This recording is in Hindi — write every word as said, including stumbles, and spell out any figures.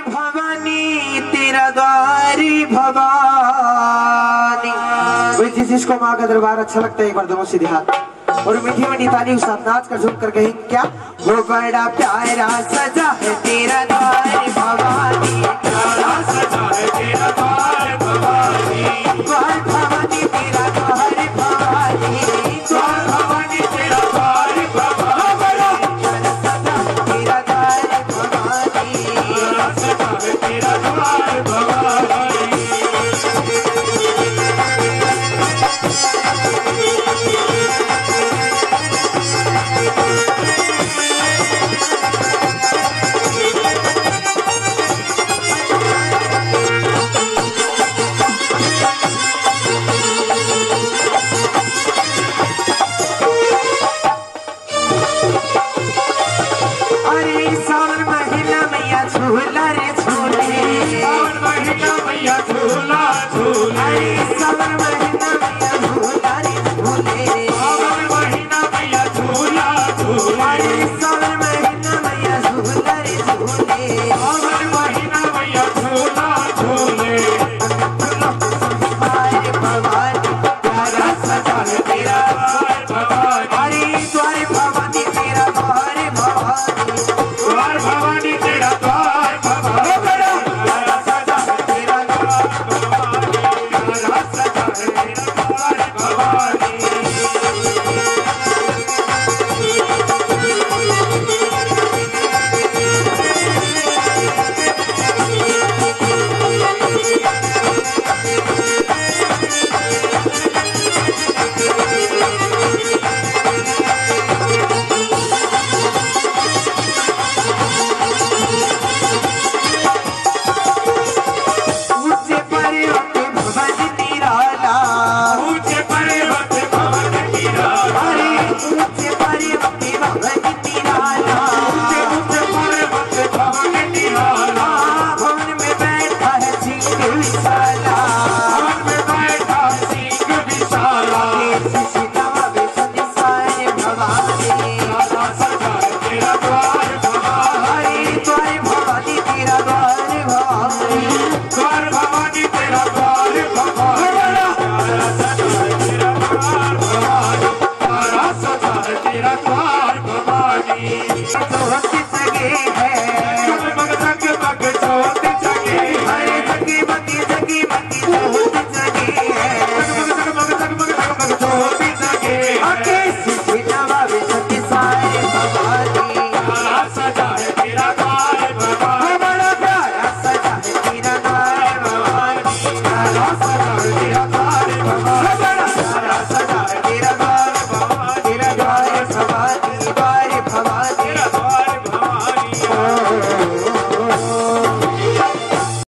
भवानी तेरा द्वारी भवानी। जिस जिसको माँ का दरबार अच्छा लगता है एक बार दोनों सीधे हाथ और मीठी मीठी ताली के साथ नाच कर झुक कर कहें क्या। वो बड़ा प्यारा सजा है तेरा द्वार भवानी, प्यारा सजा है तेरा द्वार भवानी, द्वार भवानी तेरा द्वार भवानी, द्वार भवानी तेरा द्वार भवानी, प्यारा सजा है तेरा द्वार भवानी, प्यारा सजा है तेरा द्वार भवानी। झूला रे झूले, सावन महीना मैया झूला झूले, सावन महीना मैया झूला रे झूले, सावन महीना मैया झूला झूले, सावन महीना मैया झूला रे झूले, सावन महीना मैया झूला झूले। द्वार भवानी प्यारा सजा है तेरा द्वार भवानी, द्वार भवानी तेरा द्वार भवानी, द्वार भवानी तेरा द्वार Awesome.